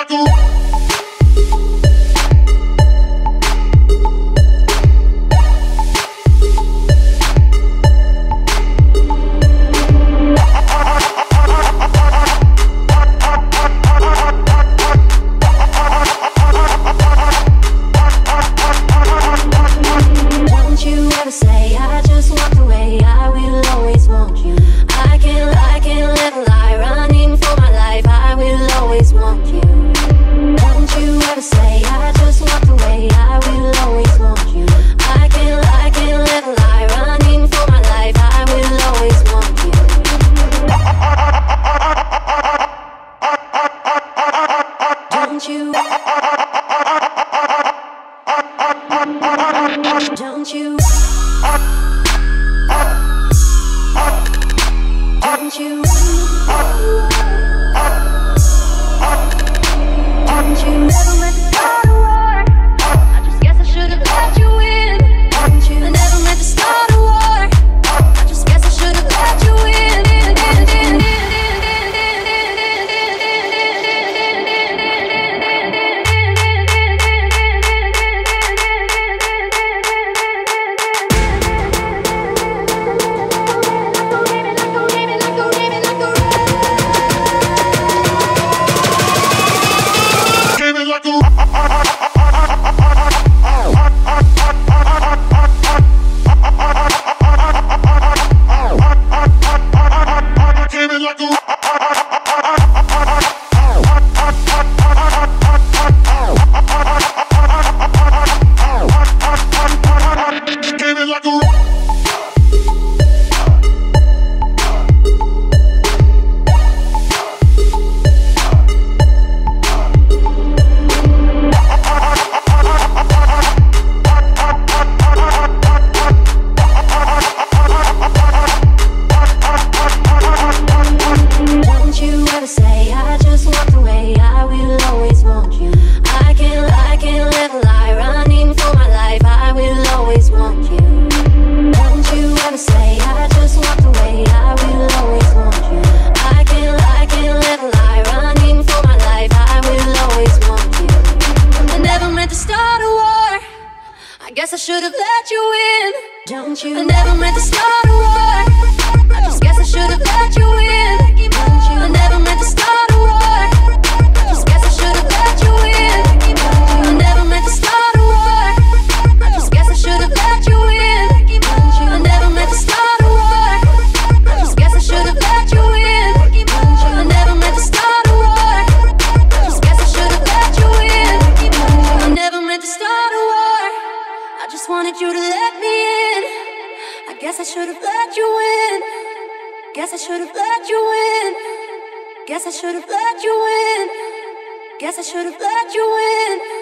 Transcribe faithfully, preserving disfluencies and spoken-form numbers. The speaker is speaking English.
like a Don't you, don't you, don't you never meant to start a war. I just guess I should have let you in. Don't you, I never meant to start a war. I just guess I should have let you in. I guess I should have let you in. Don't you? I never meant to start a war. I just guess I should have let you in. Don't you? I never meant to start a war. I just guess I should have let you in. I never meant to start a war. I just guess I should have let you in. Don't you? I never meant to start a war. I just guess I should have let you in. Don't you? I never meant to start a war. I just guess I should have let you in. I never meant to start a war. I just wanted you to let me in. I guess I should have let you in. Guess I should have let you in. Guess I should have let you in. Guess I should have let you in.